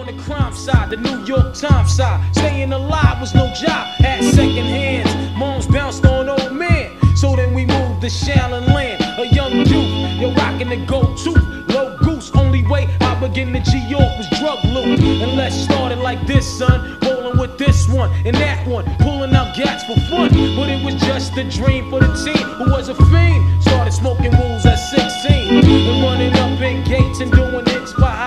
on the crime side, the New York Times side. Staying alive was no job, had second hands. Moms bounced on old men. So then we moved to Shaolin Land, a young youth, you're rocking the gold tooth, low goose. Only way I begin to G-York was drug loot. And let's start it like this, son, rolling with this one and that one, pulling out gats for fun. But it was just a dream for the team who was a fiend. Started smoking wools at 16 and running up in gates and doing hits by